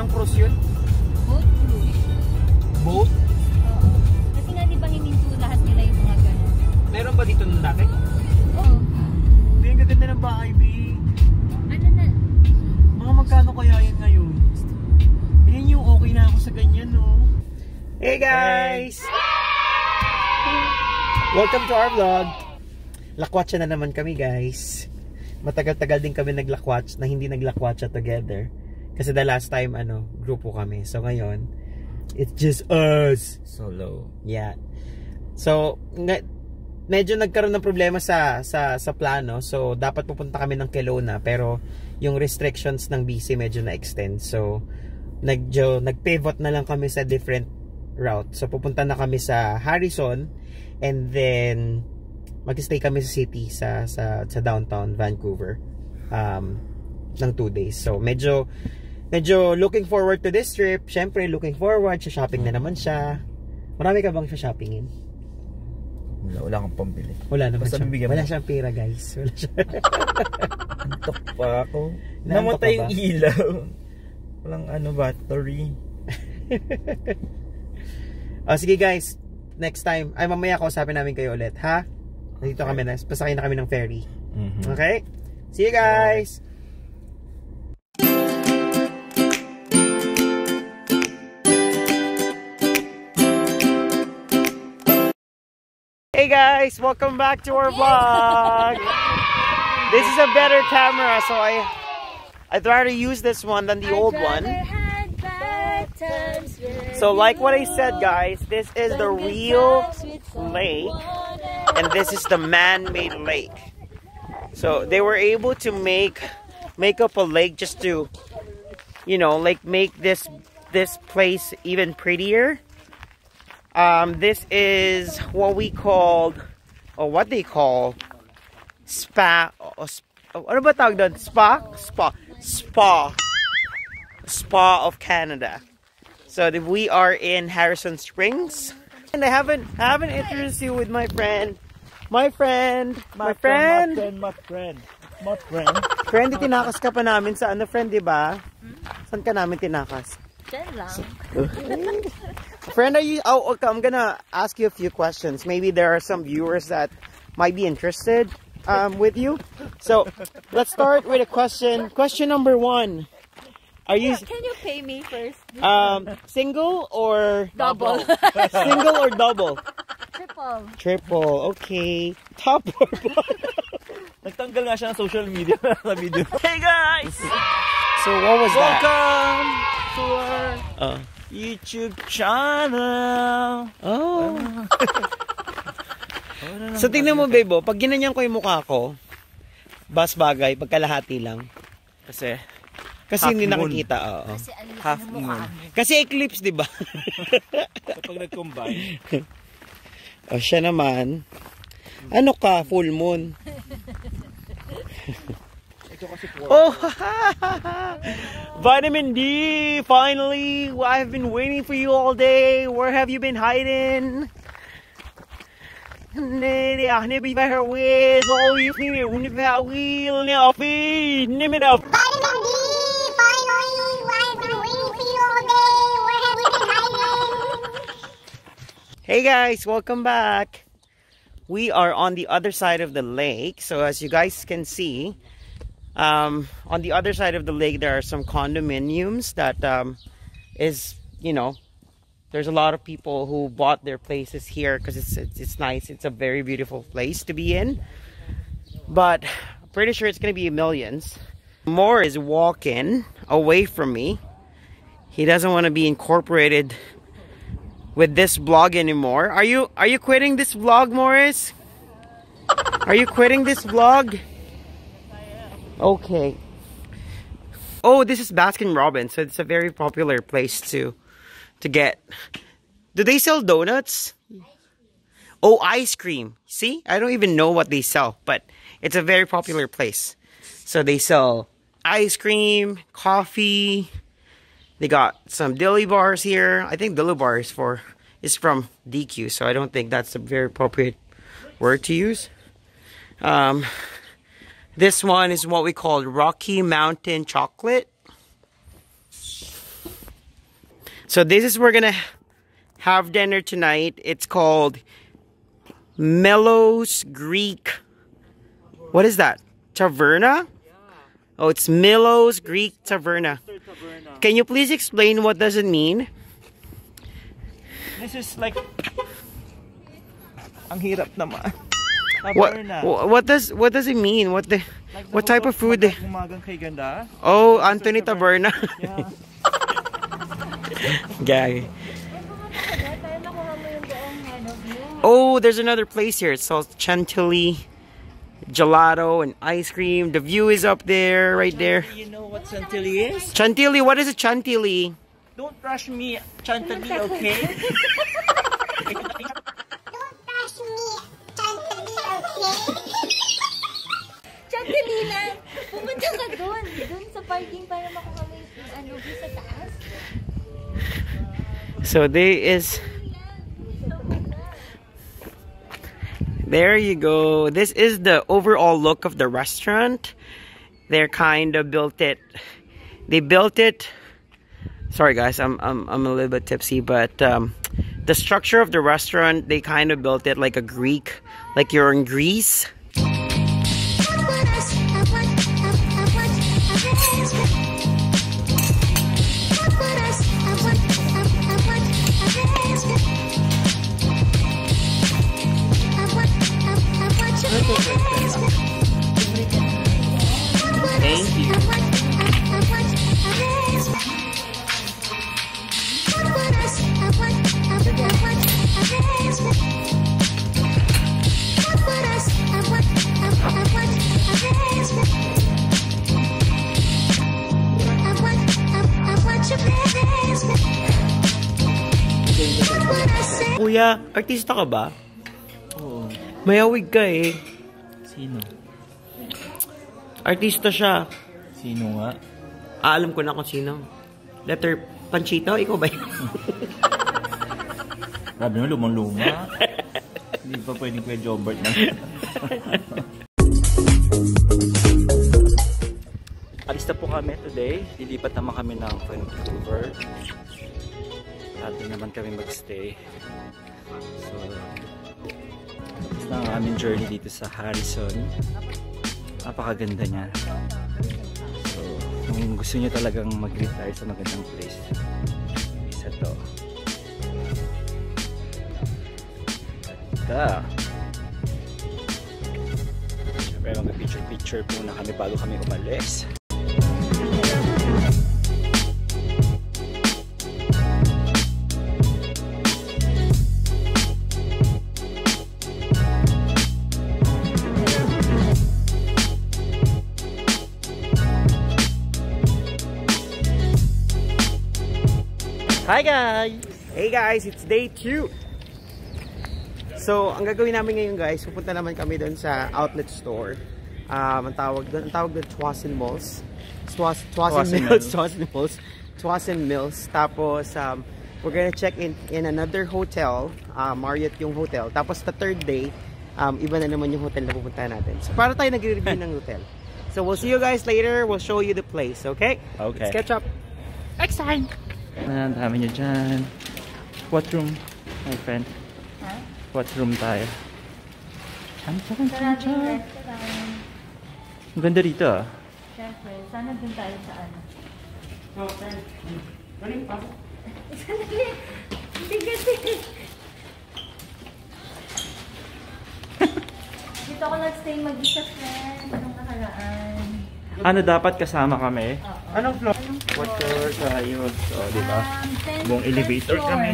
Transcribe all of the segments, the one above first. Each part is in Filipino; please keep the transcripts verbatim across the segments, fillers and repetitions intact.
Anong cruise yun? Boat cruise. Boat? Oo. Kasi nga di ba hininto lahat nila yung mga gano'n? Meron ba dito nung dati? Oo. Hindi, ang gaganda ng bahay, B. Ano na? Mga magkano kaya yan ngayon? Yan yung okay na ako sa ganyan, no? Hey guys! Welcome to our vlog. Lakwatsa na naman kami, guys. Matagal-tagal din kami naglakwats na hindi naglakwatsa together. Kasi the last time, ano, grupo kami. So ngayon, it's just us. Solo. Yeah. So, nga, medyo nagkaroon ng problema sa, sa, sa plano. So, dapat pupunta kami ng Kelowna. Pero, yung restrictions ng B C medyo na-extend. So, nag, nag-pivot na lang kami sa different route. So, pupunta na kami sa Harrison. And then, mag-stay kami sa city, sa, sa, sa downtown Vancouver. Um, ng two days. So, medyo, medyo looking forward to this trip. Syempre, looking forward. Sa shopping na naman siya. Marami ka bang siya shoppingin? Wala, wala kang pambili. Wala naman Basta siya. Wala siyang pera, guys. Wala siya. Antok pa ako. Naantok Namatay ka yung ba? ilaw. Walang ano, battery. O, sige guys. Next time. Ay, mamaya kausapin namin kayo ulit, ha? Dito kami na. Pasakay na kami ng ferry. Mm-hmm. Okay? See you guys! Hey guys! Welcome back to our vlog! This is a better camera, so I I'd rather use this one than the old one. So like what I said, guys, this is the real lake and this is the man-made lake. So they were able to make make up a lake just to, you know, like make this this place even prettier. Um, this is what we called, or what they call, spa. Or, what about tawag doon? Spa? Spa. Spa. Spa of Canada. So we are in Harrison Springs, and I haven't I haven't introduced you with my friend, my friend, my, my friend, friend, my friend, my friend. Friend, tinakas ka pa namin sa ano, friend, di ba? Saan ka namin tinakas? Diyan lang. Friend, are you? Oh, okay. I'm gonna ask you a few questions. Maybe there are some viewers that might be interested um, with you. So let's start with a question. Question number one. Are you? Can you pay me first? Um, single or Double. Single or double? Triple. Triple. Okay. Top or bottom? Nagtanggal nga siya ng social media sa video. Hey guys! So what was Welcome to our that? Uh, YouTube channel. oh. So tingnan mo, bebo. Pag ginanyan ko yung mukha ko, bas bagay, pagkalahati lang. Kasi Kasi half hindi moon. nakikita. Oo. Kasi alis Half na mukha moon. mo. Kasi eclipse, di ba? kapag nag-combine. O siya naman. Ano ka? Full moon. Ito kasi po. Oh, Vitamin D! Finally! I've been waiting for you all day. Where have you been hiding? Vitamin D, finally! I've been waiting for you all day. Where have you been hiding? Hey guys, welcome back. We are on the other side of the lake. So as you guys can see, um, on the other side of the lake, there are some condominiums that um, is, you know, there's a lot of people who bought their places here because it's, it's it's nice. It's a very beautiful place to be in. But I'm pretty sure it's going to be millions. Moore is walking away from me. He doesn't want to be incorporated with this vlog anymore. Are you are you quitting this vlog, Morris? Are you quitting this vlog? Okay. Oh, this is Baskin Robbins, so it's a very popular place to to get. Do they sell donuts? Oh, ice cream. See? I don't even know what they sell, but it's a very popular place. So they sell ice cream, coffee. They got some dilly bars here. I think dilly bar is for is from D Q, so I don't think that's a very appropriate word to use. Um, this one is what we call Rocky Mountain Chocolate. So this is we're gonna have dinner tonight. It's called Mellows Greek. What is that? Taverna? Oh, it's Mellows Greek Taverna. Can you please explain what does it mean? This is like... Ang hirap naman. What what does what does it mean? What the Like what type of food? Umagang kay ganda. Oh, Anthony Taverna. Yeah. Gag. Oh, there's another place here. It sells chantilly, gelato, and ice cream. The view is up there, right there. You know what chantilly is? Chantilly, what is a chantilly? Don't rush me, chantilly, okay? Chantilly lang. Pumunta ka doon. Doon sa parking para makuha mo yung ano, view sa taas. So there is... There you go. This is the overall look of the restaurant. They're kind of built it. They built it. Sorry guys, I'm I'm I'm a little bit tipsy, but um, the structure of the restaurant, they kind of built it like a Greek, like you're in Greece. Thank you. Kuya, artista ka ba? Oo. Mayawig ka eh. Sino? Artista siya. Sino nga? Ah, alam ko na kung sino. Letter Panchito, ikaw ba yun? Grabe na, lumang-luma. Hindi pa pwedeng Kuya Jobert na. Alis na po kami today. Lilipat naman kami ng Vancouver. Dati naman kami magstay. So, tapos na ang aming journey dito sa Harrison. Napakaganda niya. So, kung gusto niyo talagang mag-retire sa magandang place, isa to. Ganda! Siyempre, mag-picture-picture muna kami bago kami umalis. Hi guys! Hey guys, it's day two. So, ang gagawin namin ngayon guys, pupunta naman kami doon sa outlet store. Um, ang tawag doon, ang tawag doon Tsawwassen Mills. Tsawwassen Tsawwassen Mills, Mills. Tsawwassen Mills. Tsawwassen Mills. Tapos, um, we're gonna check in in another hotel, uh, Marriott yung hotel. Tapos, the third day, um, iba na naman yung hotel na pupuntahan natin. So, para tayo nag-review ng hotel. So, we'll see you guys later. We'll show you the place, okay? Okay. Let's catch up next time. Ang dami nyo dyan. What room, my friend? Ha? What room tayo? Chan, chan, chan, Maraming chan. restaurant. Ang ganda dito ah. Siyempre, sana dun tayo sa ano. So, friend, running pasok. Sandali! Hindi kasi. Dito ako nag-stay mag-isa, friend. Nung nakaraan. Ano, dapat kasama kami? Oo. Anong floor? What floor tayo? So, di ba? Um, tenth- Buong elevator tenth floor. kami.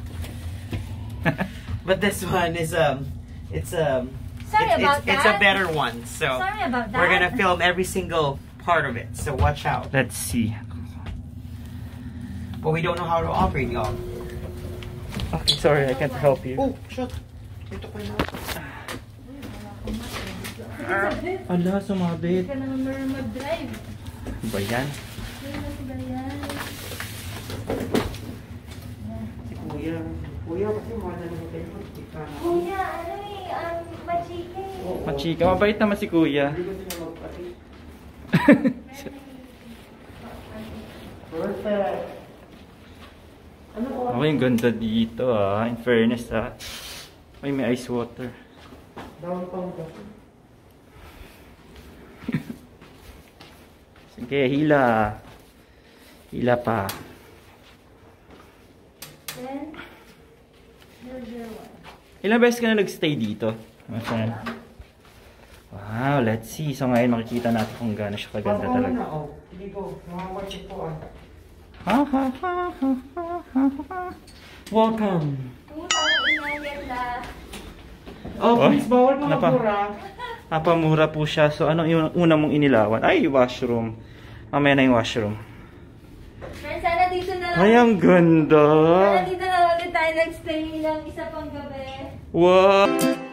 But this one is um, it's um, Sorry it's, about it's, it's a that. better one. So Sorry about that. we're gonna film every single part of it. So watch out. Let's see. But we don't know how to operate, y'all. Okay, sorry, I can't help you. Oh, shut. Ito pa na. Ala, Hindi sumabit. ka naman marunong mag-drive. Ano ba yan? Hindi na sila yan. Si Kuya. Kuya, kasi wala na ng telephone. Kuya, ano eh, um, machika eh. Machika, mabait naman si Kuya. Hindi ko sila magpati. Perfect. Okay, ang ganda dito ah. In fairness ah. Ay, may ice water. Sige, hila. Hila pa. Then, number one. Ilang beses ka na nag-stay dito? My friend? Wow, let's see. So ngayon makikita natin kung gaano siya kaganda talaga. Ha ha ha ha ha ha. Welcome. Putang ina yan na. Oh, please, bawal mga Napa- pura. Napamura po siya. So ano yung una mong inilawan? Ay, washroom. Mamaya na yung washroom. Friends, sana dito na lang. Ay, ang ganda. Sana dito na lang ulit tayo nag-stay ng isa pang gabi. Wow.